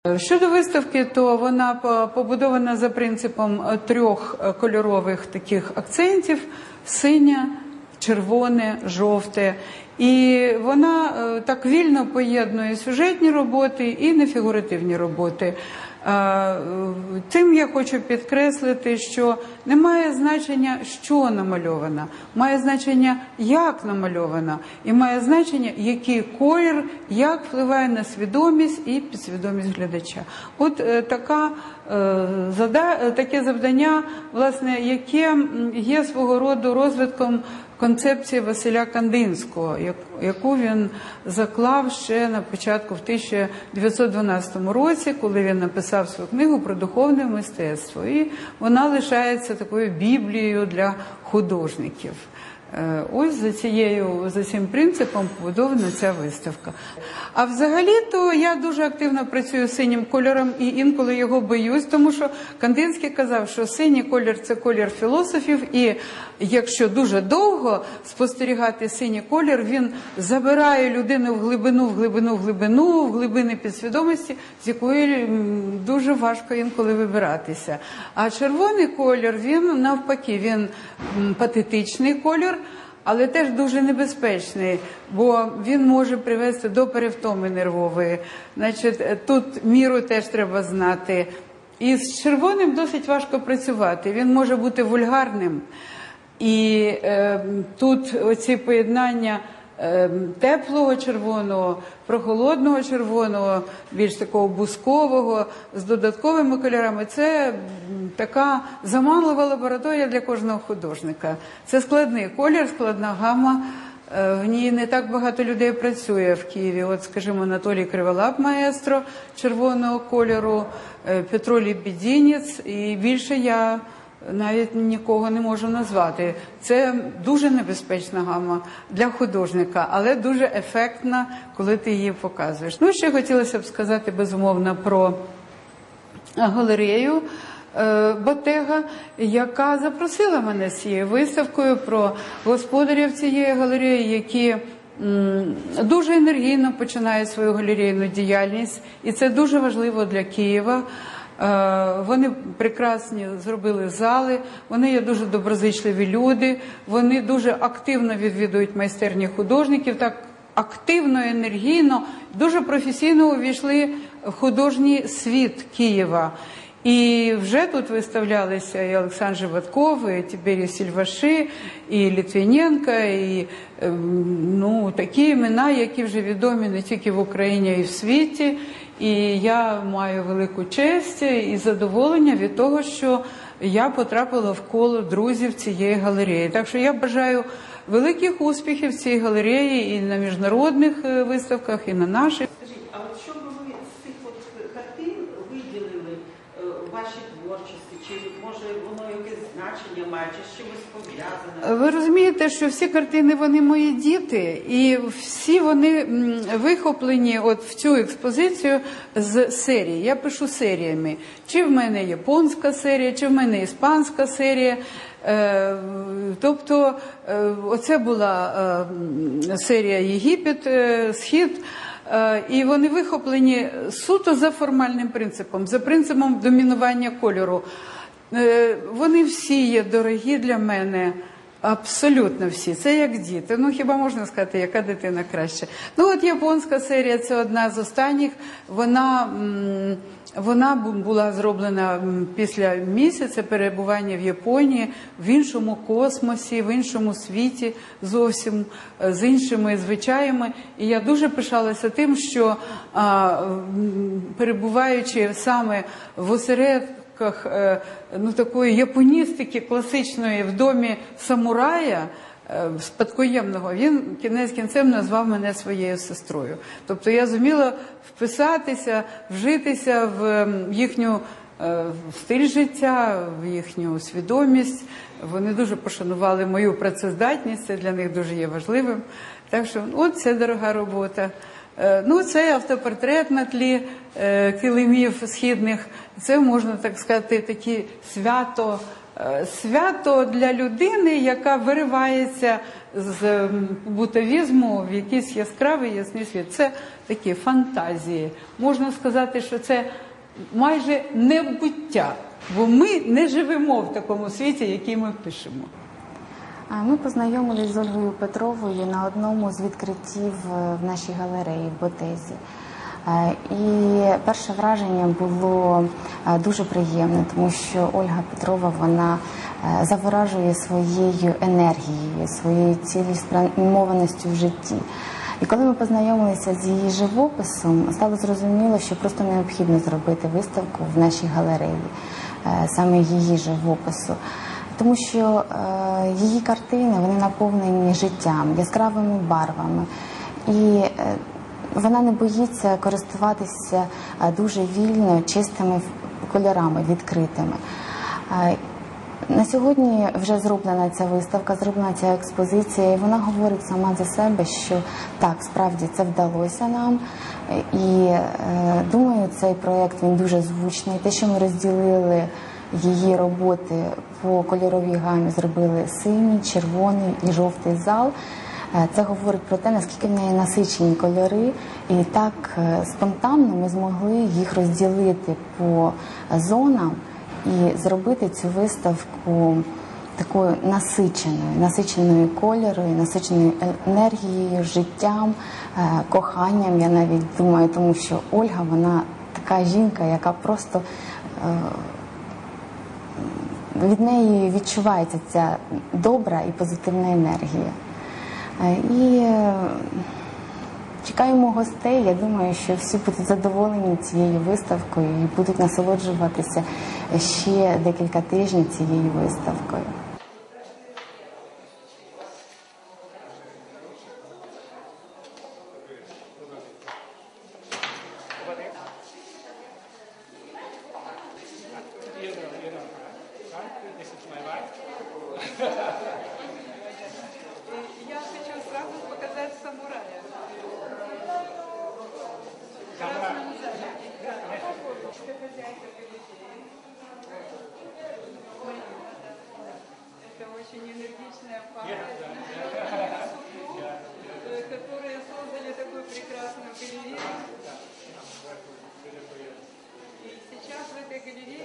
Щодо виставки, то вона побудована за принципом 3 кольорових таких акцентів – синє, червоне, жовте. І вона так вільно поєднує сюжетні роботи і нефігуративні роботи. Тим я хочу підкреслити, що не має значення, що намальовано, має значення, як намальовано, і має значення, який колір, як впливає на свідомість і підсвідомість глядача. От таке завдання, власне, яке є свого роду розвитком концепції Василя Кандинського, яку він заклав ще на початку в 1912 році, коли він написав свою книгу про духовне мистецтво. І вона лишається такою біблією для художників. Ось за цим принципом побудована ця виставка. А взагалі-то я дуже активно працюю з синім кольором і інколи його боюсь, тому що Кандинський казав, що синій колір – це колір філософів, і якщо дуже довго спостерігати синій колір, він забирає людину в глибини підсвідомості, з якої дуже важко інколи вибиратися. А червоний колір, він навпаки, він патетичний колір, але теж дуже небезпечний, бо він може привести до перевтоми нервової. Значить, тут міру теж треба знати. І з червоним досить важко працювати, він може бути вульгарним. І тут оці поєднання теплого червоного, прохолодного червоного, більш такого бускового, з додатковими кольорами. Це така заманлива лабораторія для кожного художника. Це складний колір, складна гама. В ній не так багато людей працює в Києві. От, скажімо, Анатолій Криволап, маестро червоного кольору, Петро Лебединець, і більше я навіть нікого не можу назвати. Це дуже небезпечна гама для художника, але дуже ефектна, коли ти її показуєш. Ну, ще хотілося б сказати, безумовно, про галерею Ботега, яка запросила мене з цією виставкою, про господарів цієї галереї, які дуже енергійно починають свою галерейну діяльність, і це дуже важливо для Києва. Вони прекрасні зробили зали, вони є дуже доброзичливі люди, вони дуже активно відвідують майстерні художників, так активно, енергійно, дуже професійно увійшли в художній світ Києва. І вже тут виставлялися і Олександр Животков, і Тіберій Сільваши, і Літвіненко, і такі імена, які вже відомі не тільки в Україні, а й в світі. І я маю велику честь і задоволення від того, що я потрапила в коло друзів цієї галереї. Так що я бажаю великих успіхів цій галереї і на міжнародних виставках, і на наших. Скажіть, а от що б ви з цих картин виділили в вашій творчості? Чи може воно якесь значення має, чи з чимось пов'язане? Ви розумієте, що всі картини, вони мої діти, і всі вони вихоплені от в цю експозицію з серії. Я пишу серіями. Чи в мене японська серія, чи в мене іспанська серія. Тобто, оце була серія Єгипет, Схід, і вони вихоплені суто за формальним принципом, за принципом домінування кольору. Вони всі є дорогі для мене, абсолютно всі. Це як діти. Ну, хіба можна сказати, яка дитина краще? Ну, от японська серія – це одна з останніх. Вона була зроблена після місяця перебування в Японії, в іншому космосі, в іншому світі, зовсім з іншими звичаями. І я дуже пишалася тим, що перебуваючи саме в осередках такої японістики класичної в домі самурая, спадкоємного, він кінець кінцем назвав мене своєю сестрою. Тобто я зуміла вписатися, вжитися в їхню стиль життя, в їхню свідомість. Вони дуже пошанували мою працездатність, це для них дуже є важливим. Так що, от це дорога робота. Ну, це автопортрет на тлі килимів східних. Це, можна так сказати, такі свято свято для людини, яка виривається з бутовізму в якийсь яскравий ясний світ. Це такі фантазії. Можна сказати, що це майже небуття, бо ми не живемо в такому світі, який ми пишемо. Ми познайомились з Ольгою Петровою на одному з відкриттів в нашій галереї в Ботезі. І перше враження було дуже приємне, тому що Ольга Петрова, вона заворажує своєю енергією, своєю цілеспрямованістю в житті. І коли ми познайомилися з її живописом, стало зрозуміло, що просто необхідно зробити виставку в нашій галереї, саме її живопису. Тому що її картини, вони наповнені життям, яскравими барвами. І вона не боїться користуватися дуже вільно, чистими кольорами, відкритими. На сьогодні вже зроблена ця виставка, зроблена ця експозиція, і вона говорить сама за себе, що так, справді це вдалося нам. І думаю, цей проєкт, він дуже звучний. Те, що ми розділили її роботи по кольоровій гамі, зробили синій, червоний і жовтий зал. Це говорить про те, наскільки в неї насичені кольори, і так спонтанно ми змогли їх розділити по зонам і зробити цю виставку такою насиченою кольорою, насиченою енергією, життям, коханням, я навіть думаю, тому що Ольга, вона така жінка, яка просто від неї відчувається ця добра і позитивна енергія. І чекаємо гостей. Я думаю, що всі будуть задоволені цією виставкою і будуть насолоджуватися ще декілька тижнів цією виставкою. Я хочу сразу показать самурая. Это очень энергичная пара, которые создали такую прекрасную галерею. И сейчас в этой галерее